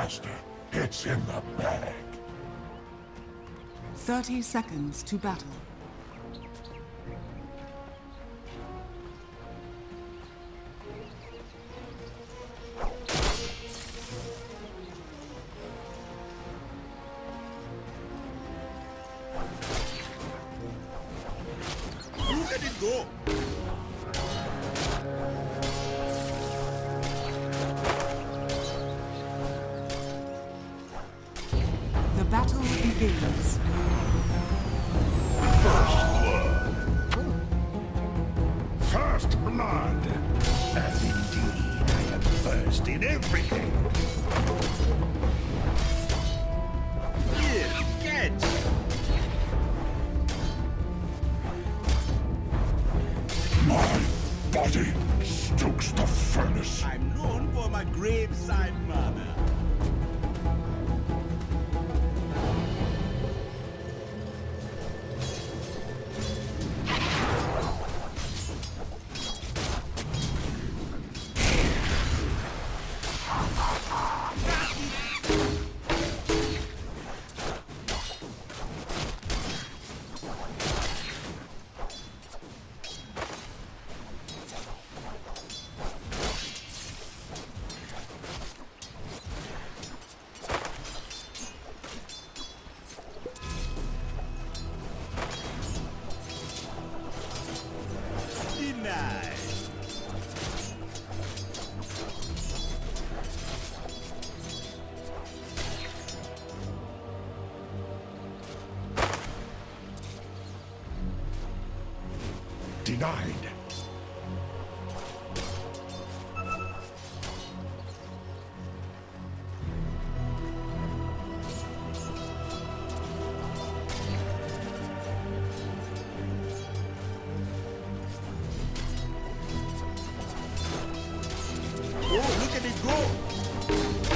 Master, it's in the bag. 30 seconds to battle. Look at it go! The battle begins. First blood! And indeed, I am first in everything! Here, catch! My body stokes the furnace. I'm known for my graveside manner. Denied. Denied. Oh, look at it go!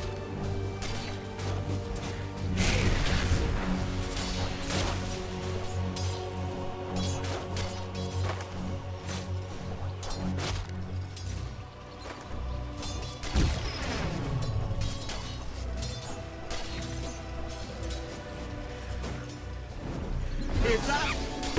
It's up!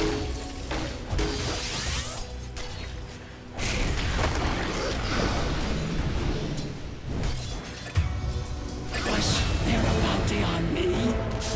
Was there a bounty on me?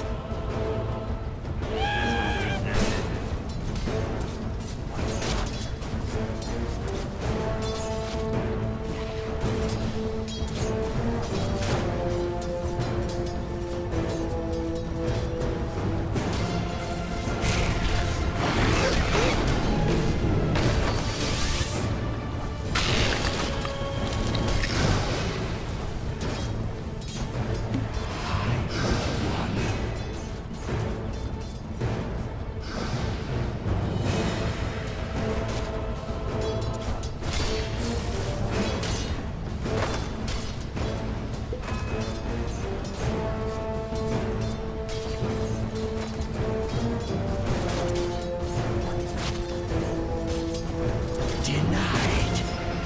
Denied.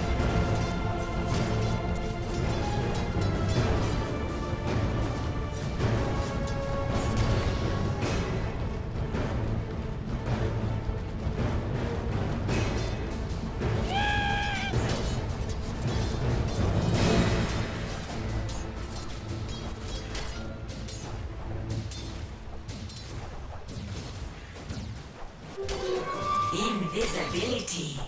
Invisibility.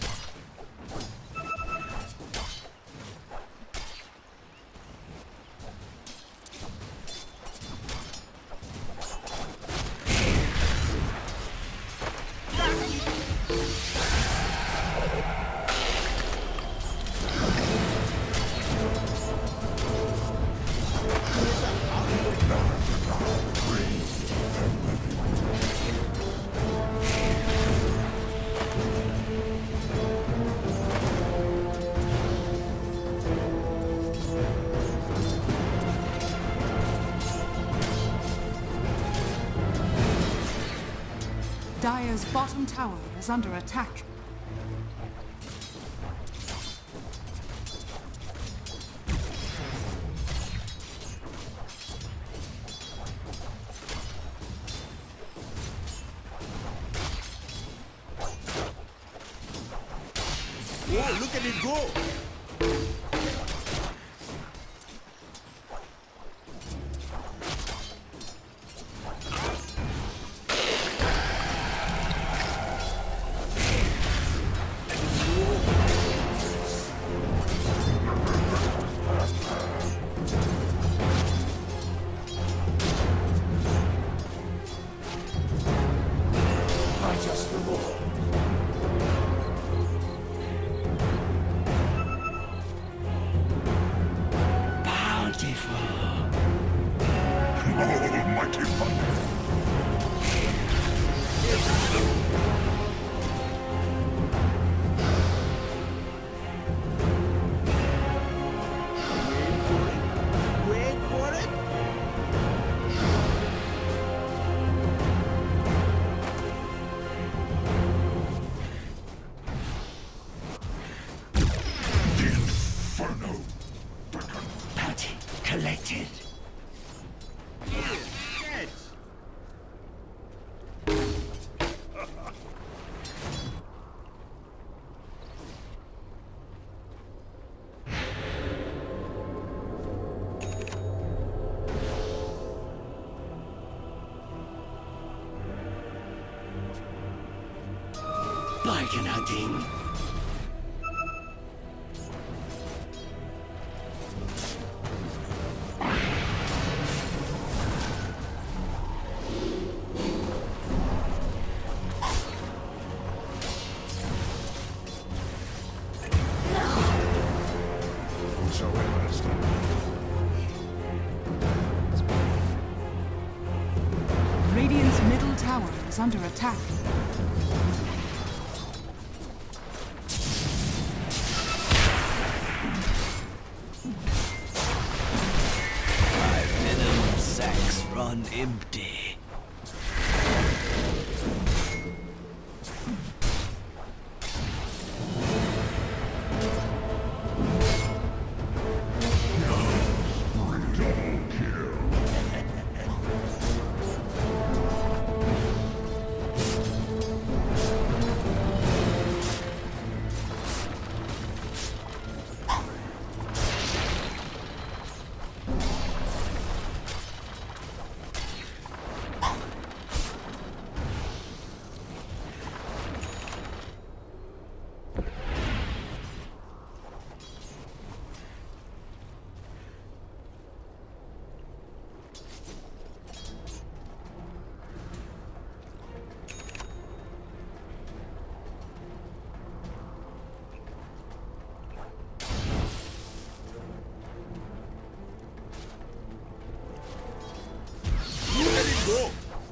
Dire's bottom tower is under attack. Whoa, look at it go! Almighty thunder! Wait for it! The Inferno beckons. Bounty collected. Bargain hunting. Whosoever stands. Radiant's middle tower is under attack. My venom sacks run empty. Double kill. Let it go!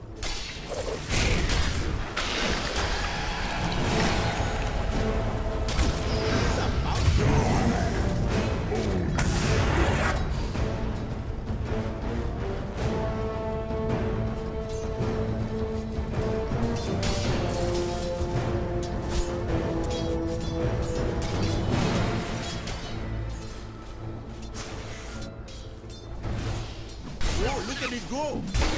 Whoa, look at it go!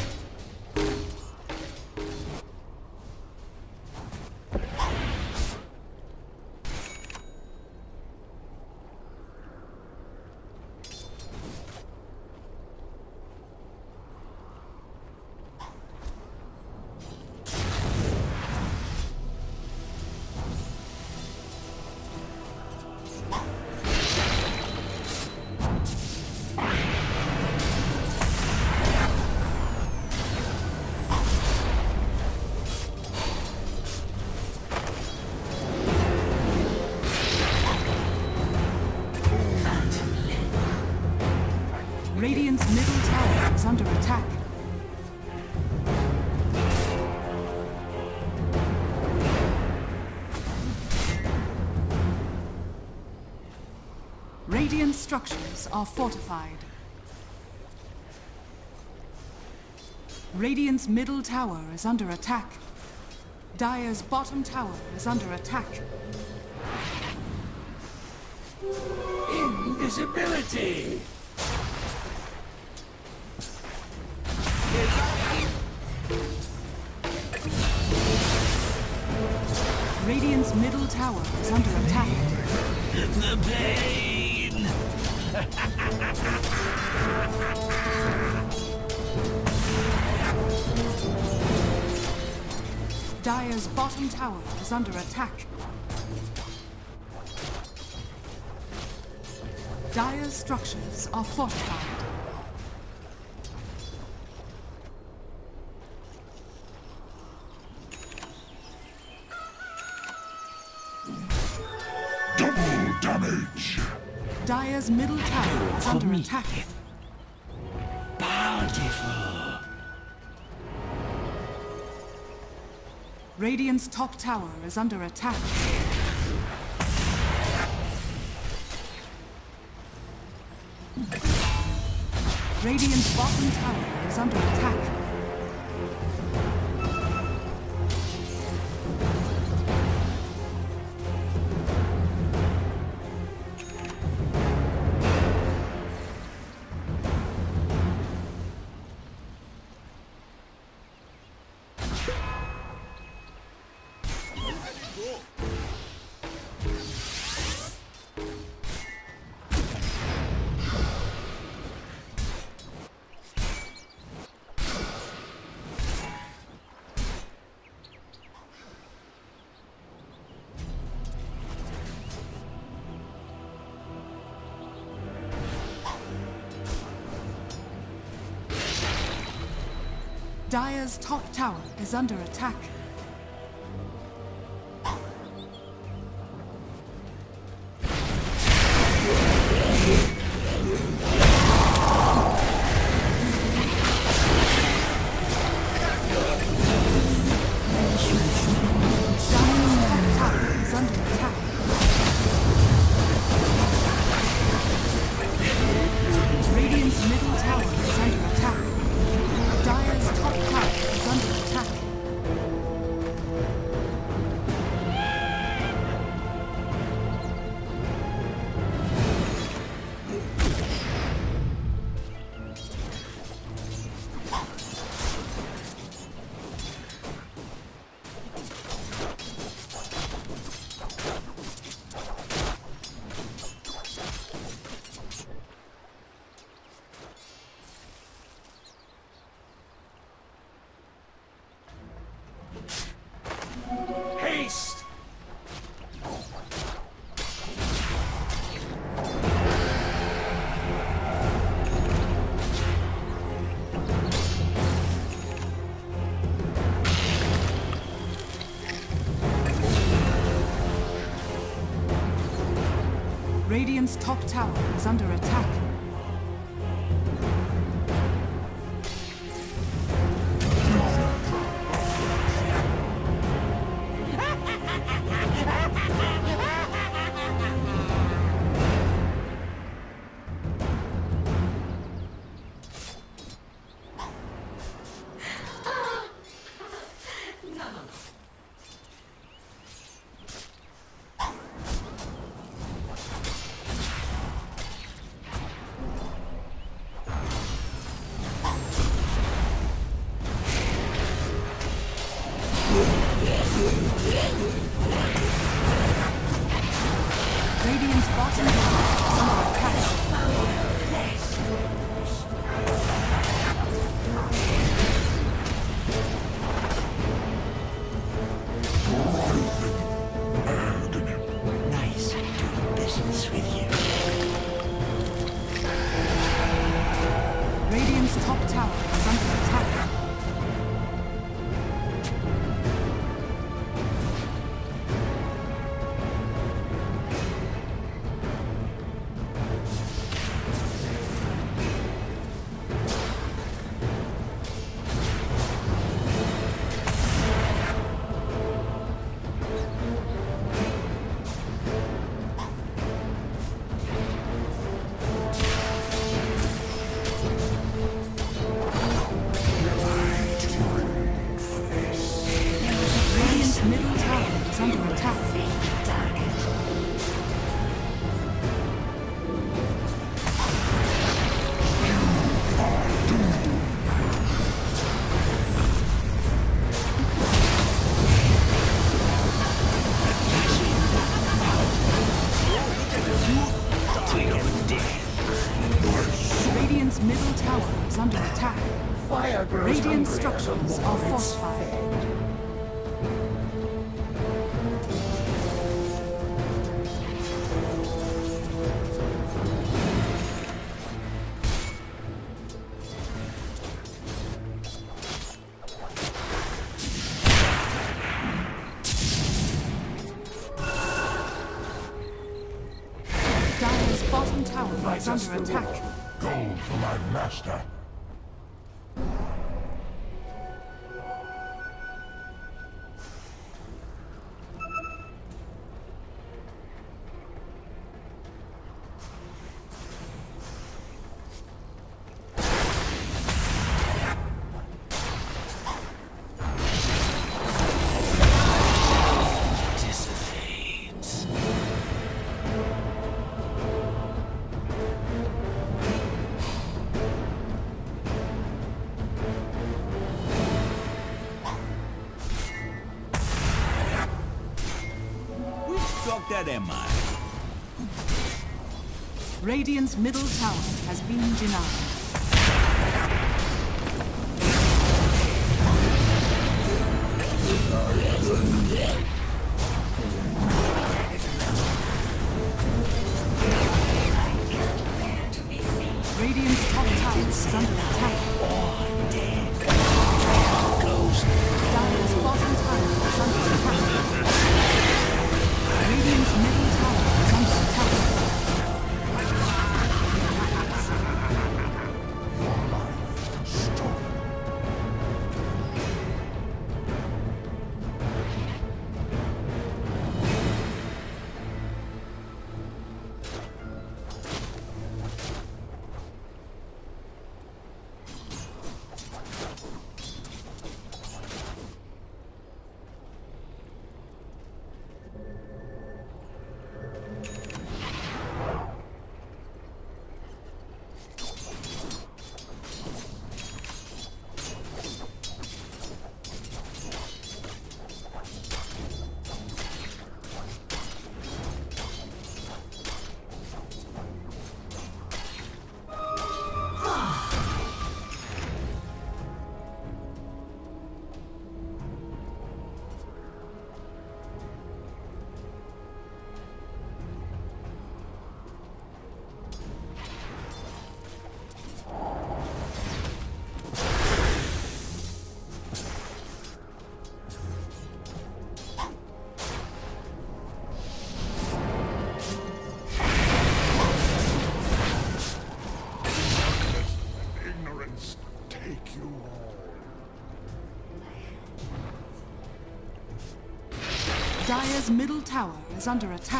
Radiant's middle tower is under attack. Radiant structures are fortified. Radiant's middle tower is under attack. Dire's bottom tower is under attack. Invisibility! Radiant's middle tower is under attack. The pain! Dire's bottom tower is under attack. Dire's structures are fortified. Double damage. Dire's middle tower is under me. attack. Bountiful! Radiant's top tower is under attack. Radiant's bottom tower is under attack. Dire's top tower is under attack. Radiant's middle tower is under attack. Dire's top tower is under attack. Haste! Radiant's top tower is under attack. is under attack. Fire grows Radiant hungrier the structures more are it's fortified. fed. Dire's bottom tower is Us under the attack. war. Gold for my master. Dissipates. Which doctor am I? Radiant's middle tower has been denied. Radiant's top tower is under attack. Dire's bottom tower is under attack. Radiant's middle tower is under attack. Stop. Ignorance take you all. Dire's middle tower is under attack.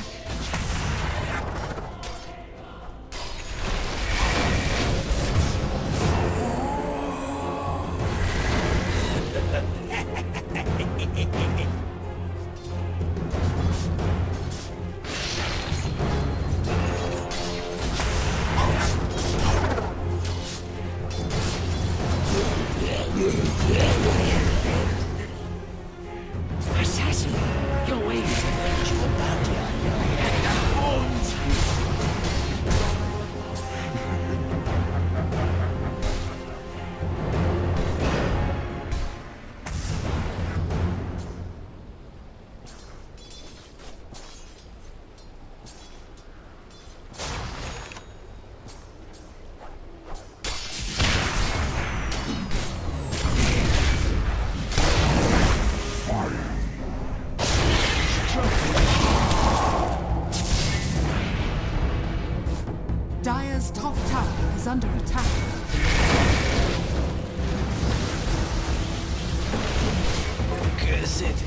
Assassin, your ways have led you a bounty on your head and bones. Dire's top tower is under attack. Curse it.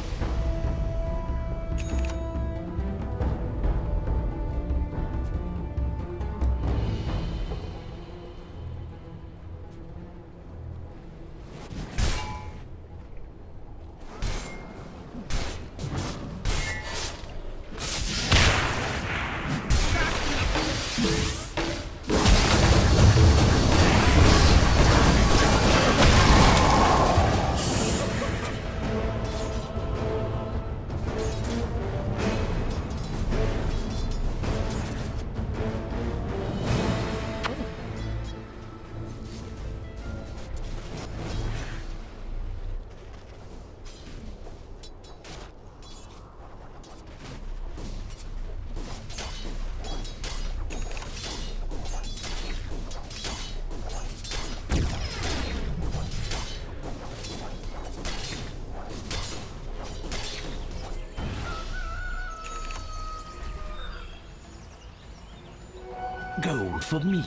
Gold for me.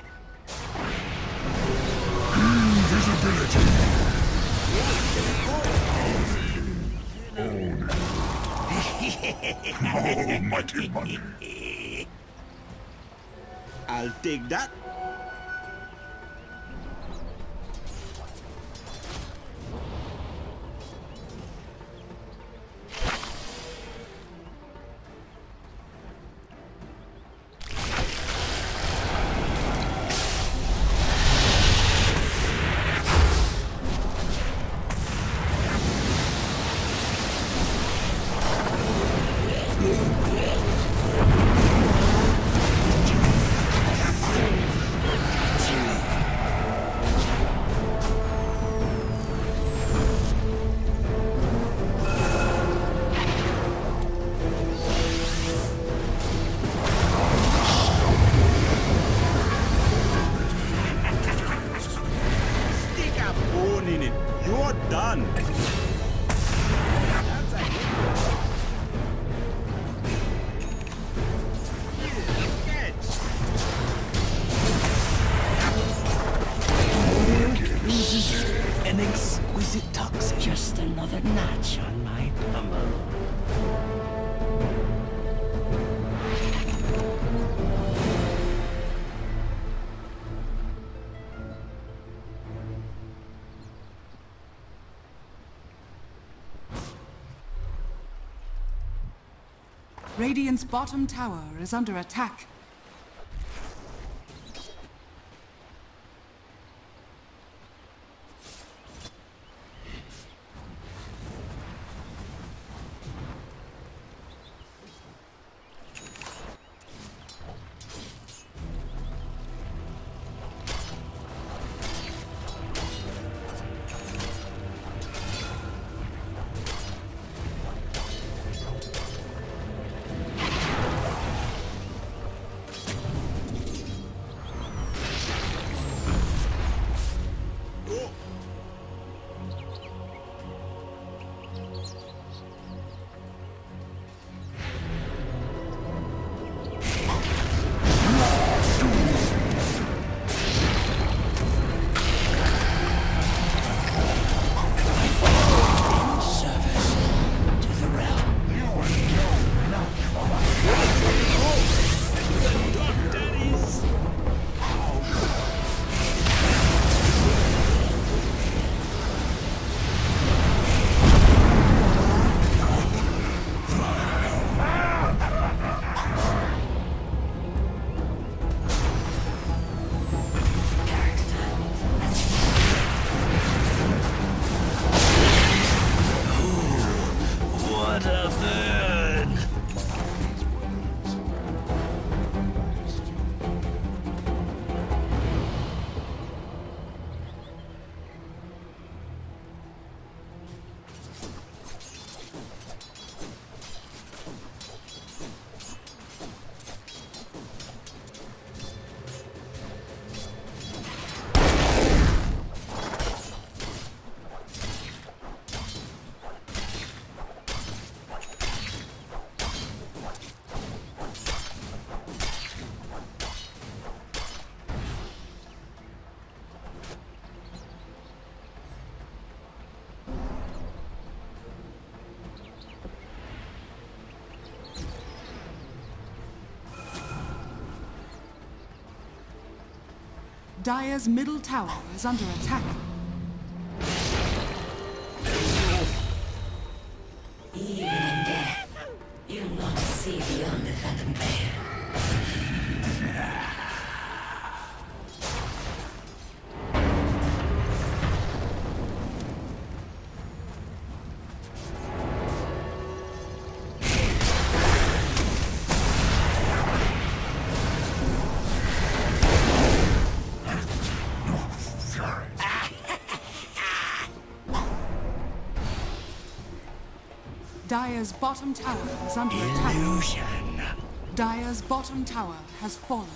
Invisibility. Almighty money. I'll take that. You're done. An exquisite toxin. Just another notch on my pummel. Radiant's bottom tower is under attack. Dire's middle tower is under attack. Even in death, you'll not see beyond the phantom veil. Dire's bottom tower is under attack. Illusion. Dire's bottom tower has fallen.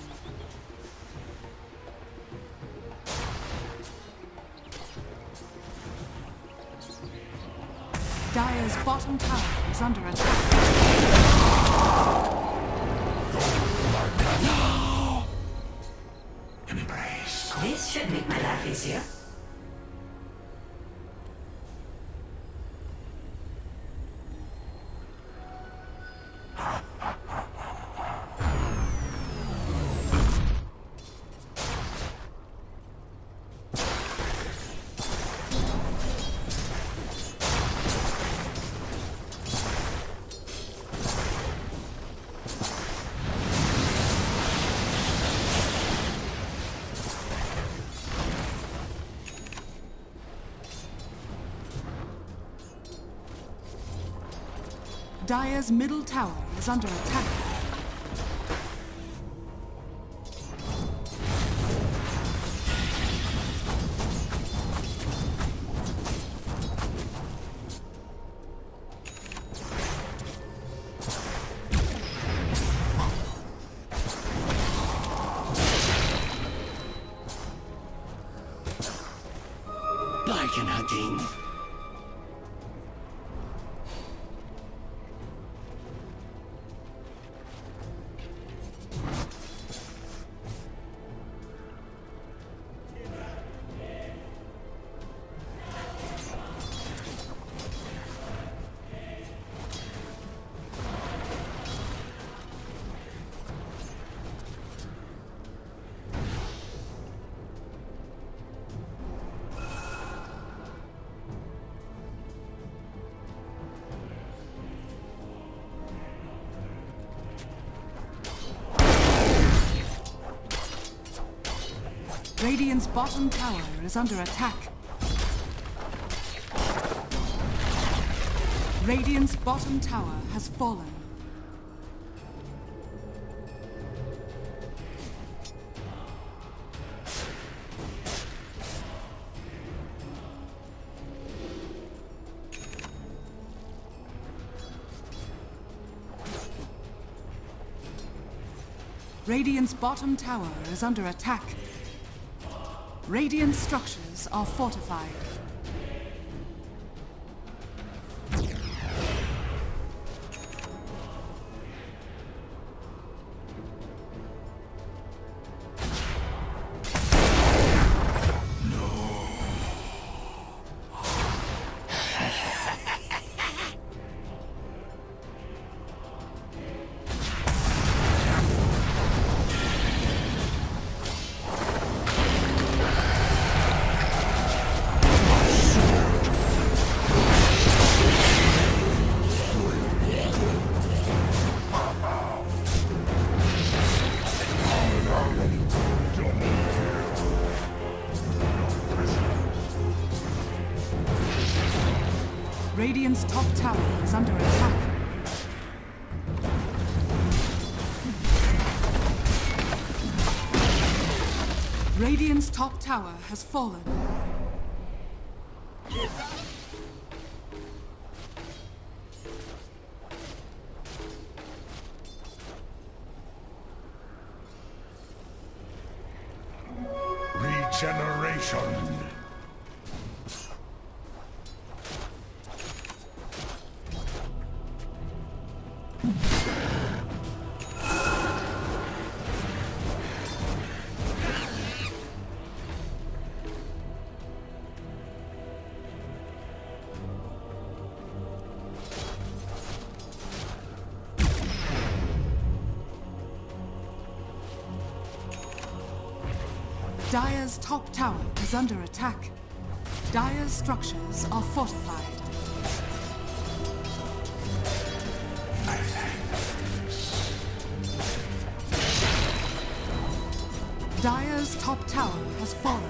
Dire's bottom tower is under attack. This should make my life easier. Dire's middle tower is under attack. Bargain hunting. Radiant's bottom tower is under attack. Radiant's bottom tower has fallen. Radiant's bottom tower is under attack. Radiant structures are fortified. Radiant's top tower is under attack. Radiant's top tower has fallen. Regeneration. Dire's top tower is under attack. Dire's structures are fortified. Dire's top tower has fallen.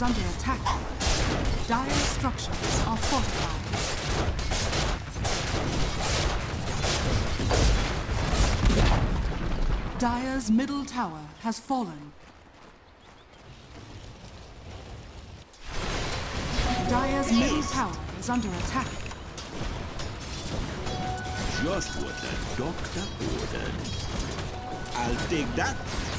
under attack. Dire's structures are fortified. Dire's middle tower has fallen. Dire's middle tower is under attack. Just what the doctor ordered. I'll take that.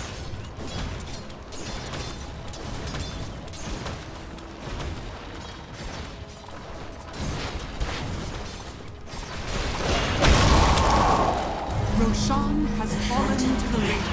Roshan has fallen to the Radiant.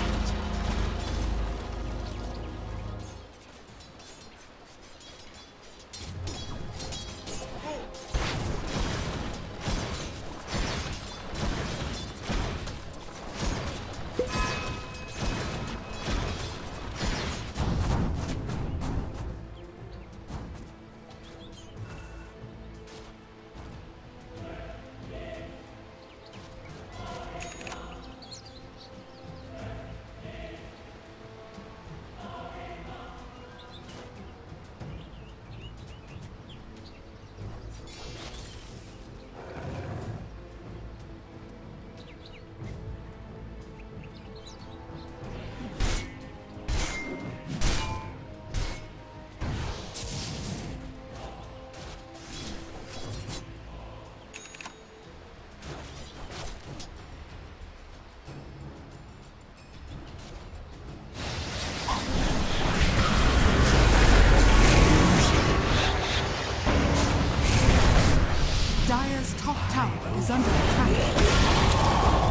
Dire's top tower is under attack.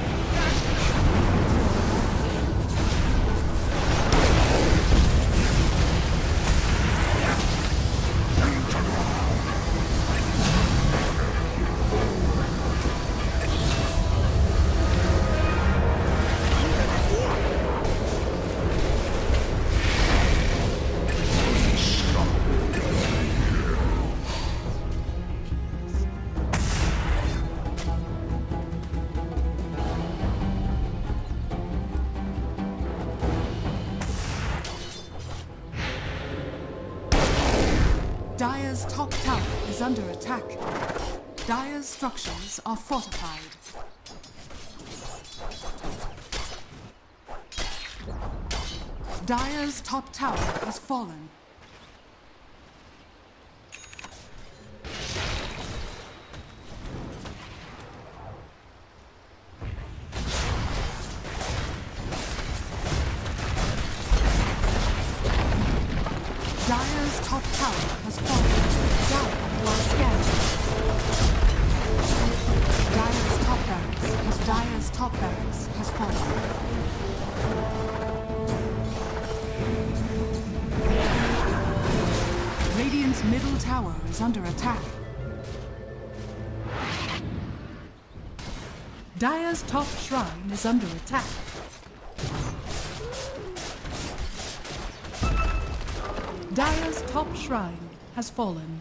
Dire's top tower is under attack. Dire's structures are fortified. Dire's top tower has fallen. Dire's top tower has fallen. Dire was scanned. Dire's top barracks has fallen. Radiant's middle tower is under attack. Dire's top shrine is under attack. Dire's top shrine has fallen.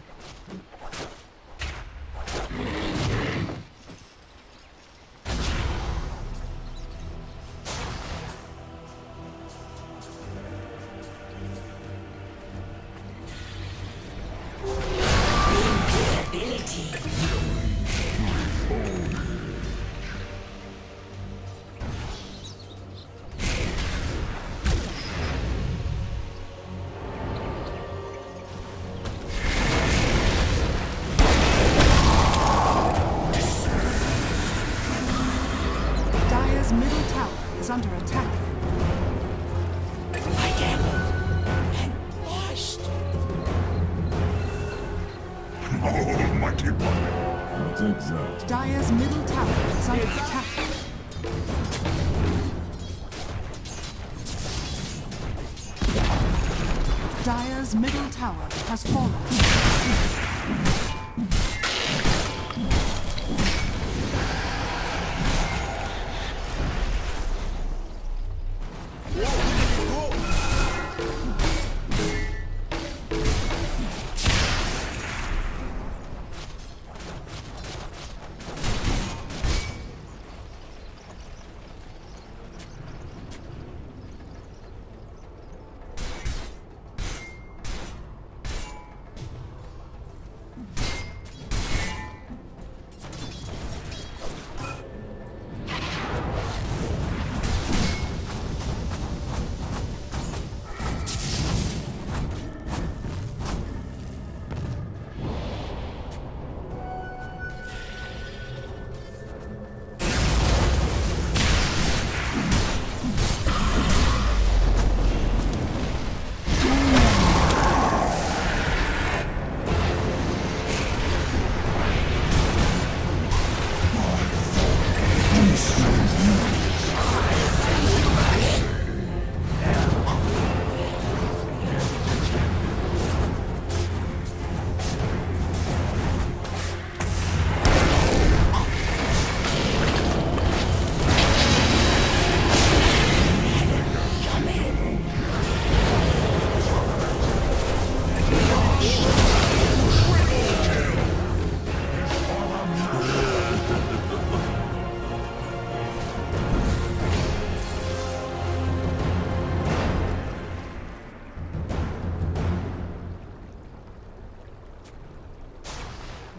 Middle tower is under attack. I gambled and lost. Almighty one. Not exact. Dire's middle tower is under attack. Dire's middle tower has fallen.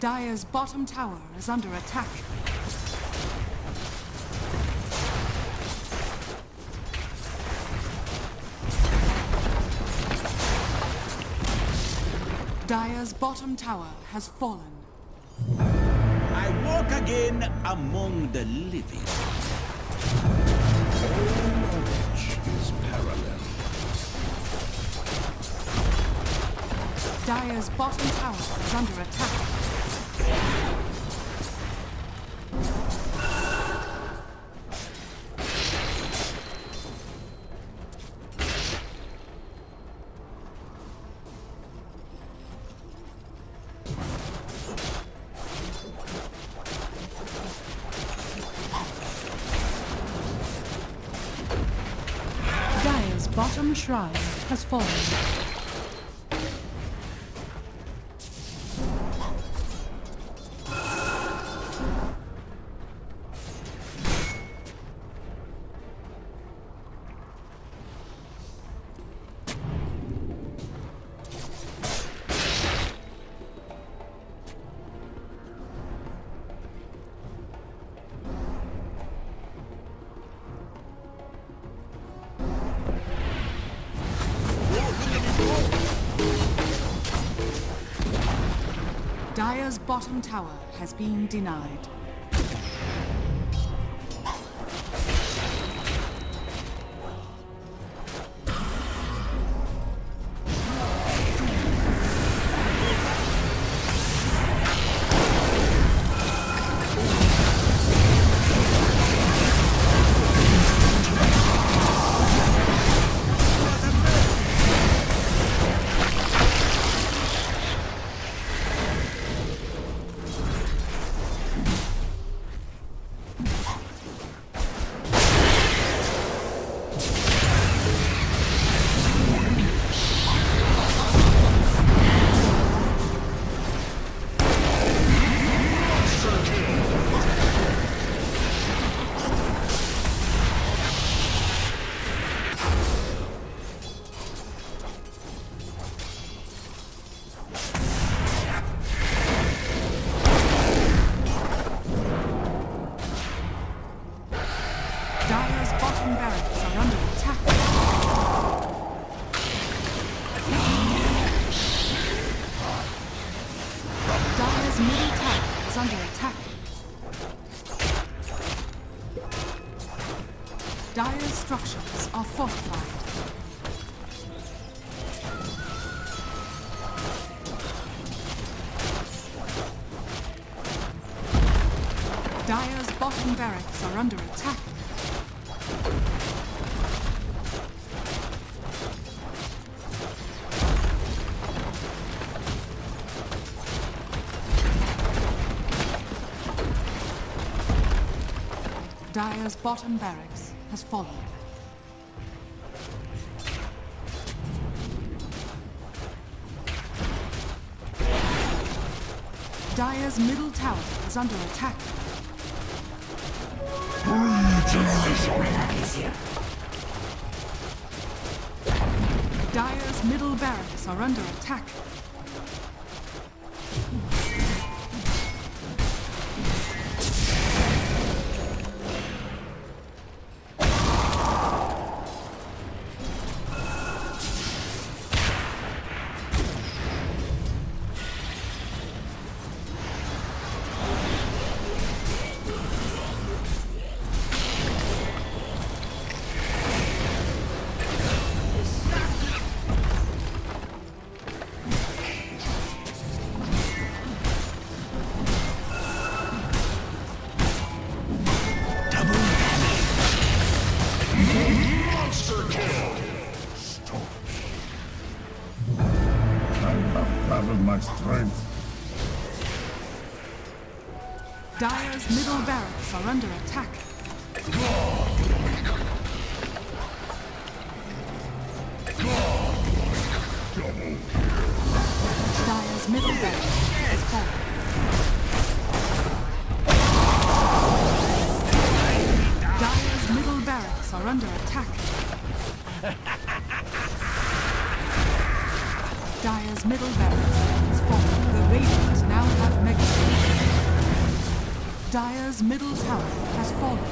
Dire's bottom tower is under attack. Dire's bottom tower has fallen. I walk again among the living. All knowledge is parallel. Dire's bottom tower is under attack. Dire's bottom shrine has fallen. Dire's bottom tower has been denied. Dire's bottom barracks are under attack. Dire's middle tower is under attack. Dire's structures are fortified. Dire's bottom barracks are under attack. Dire's bottom barracks has fallen. Dire's middle tower is under attack. Dire's middle barracks are under attack. My strength. Dire's middle barracks are under attack. Dire's middle barracks has fallen. Dire's middle barracks are under attack. Dire's middle barracks has fallen. The Radiant now have Mega. Dire's middle tower has fallen.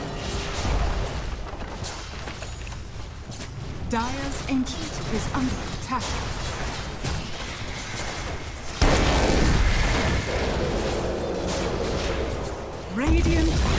Dire's Ancient is under attack. Radiant